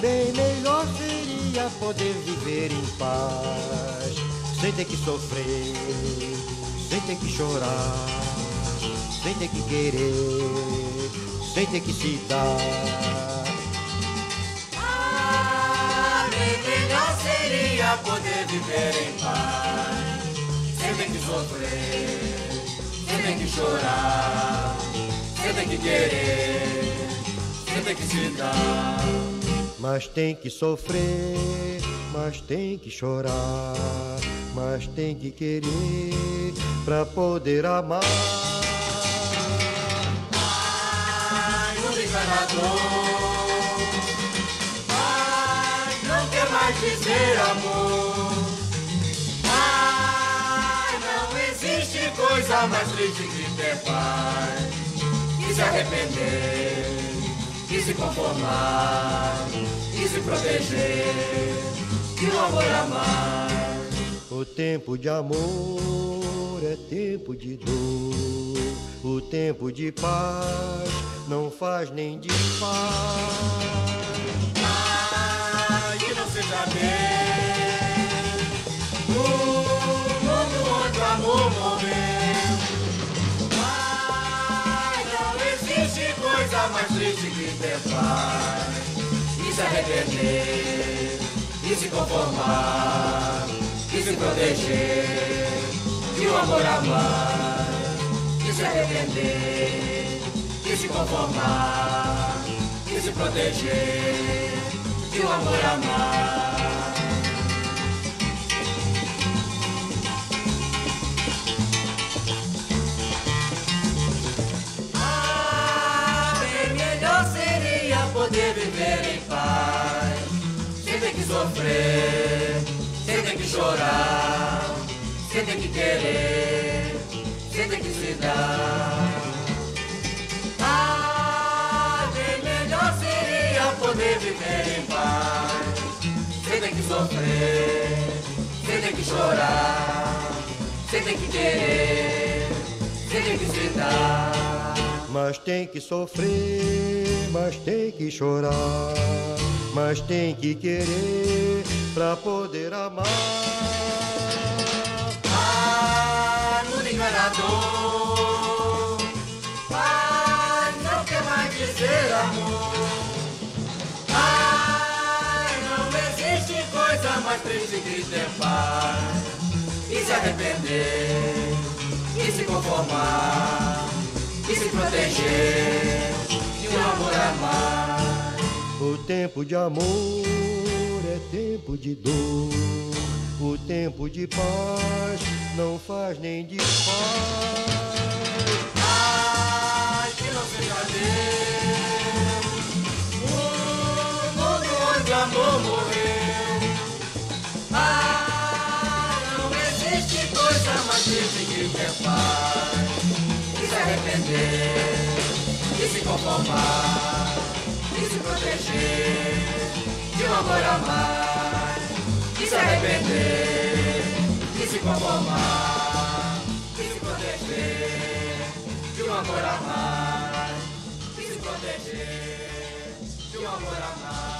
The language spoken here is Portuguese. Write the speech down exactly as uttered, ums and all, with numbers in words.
Bem melhor seria poder viver em paz, sem ter que sofrer, sem ter que chorar, sem ter que querer, sem ter que se dar. Ah, bem melhor seria poder viver em paz, sem ter que sofrer, sem ter que chorar, sem ter que querer, sem ter que se dar. Mas tem que sofrer, mas tem que chorar, mas tem que querer pra poder amar. Ai, o enganador, ai, não quer mais dizer amor. Ai, não existe coisa mais triste que ter paz, e se arrepender, e se conformar, e se proteger, e o amor amar. O tempo de amor é tempo de dor, o tempo de paz não faz nem desfaz. Ai, que não seja bem o mundo onde o amor morreu. Ai, não existe coisa mais triste que ter paz, e se arrepender, e se conformar, e se proteger, e o amor amar. E se arrepender, e se conformar, e se proteger, e o amor amar. Ah, bem melhor seria poder viver em paz, sem ter que sofrer, sem ter que chorar, sem ter que querer, sem ter que se dar. Ah, bem melhor seria poder viver em paz, sem ter que sofrer, sem ter que chorar, sem ter que querer, sem ter que se dar. Mas tem que sofrer, mas tem que chorar, mas tem que querer pra poder amar. Ah, mundo enganador, ah, não quer mais dizer amor. Ah, não existe coisa mais triste que ter paz, e se arrepender, e se conformar, e se proteger, e o amor amar. O tempo de amor é tempo de dor, o tempo de paz não faz nem desfaz. Ai, que não seja Deus o mundo onde o amor morreu. Ai, não existe coisa mais triste que ter paz, e se arrepender, e se conformar, e se proteger, e o amor amar. E se arrepender, e se conformar, e se proteger, e o amor amar. E se proteger, e o amor amar.